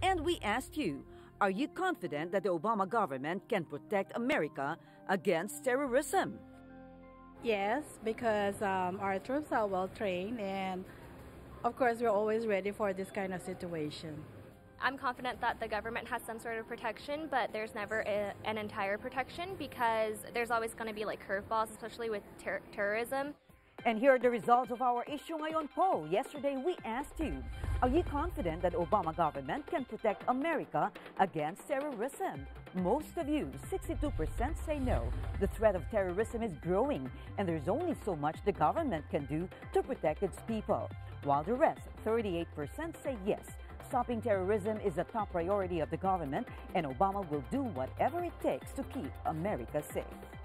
And we asked you, are you confident that the Obama government can protect America against terrorism? Yes, because our troops are well trained, and of course, we're always ready for this kind of situation. I'm confident that the government has some sort of protection, but there's never an entire protection because there's always going to be like curveballs, especially with terrorism. And here are the results of our Issue Ngayon poll. Yesterday, we asked you, are you confident that Obama government can protect America against terrorism? Most of you, 62%, say no. The threat of terrorism is growing, and there's only so much the government can do to protect its people. While the rest, 38%, say yes. Stopping terrorism is a top priority of the government, and Obama will do whatever it takes to keep America safe.